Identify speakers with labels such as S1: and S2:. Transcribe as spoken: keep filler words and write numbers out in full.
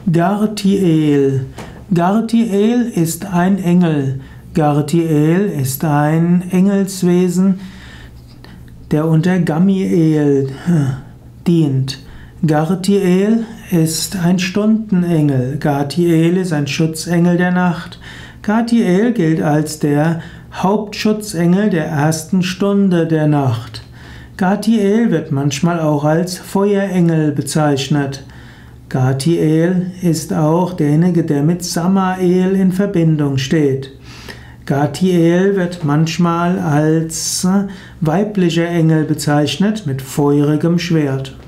S1: Gartiel. Gartiel ist ein Engel. Gartiel ist ein Engelswesen, der unter Gamiel dient. Gartiel ist ein Stundenengel. Gartiel ist ein Schutzengel der Nacht. Gartiel gilt als der Hauptschutzengel der ersten Stunde der Nacht. Gartiel wird manchmal auch als Feuerengel bezeichnet. Gartiel ist auch derjenige, der mit Samael in Verbindung steht. Gartiel wird manchmal als weiblicher Engel bezeichnet mit feurigem Schwert.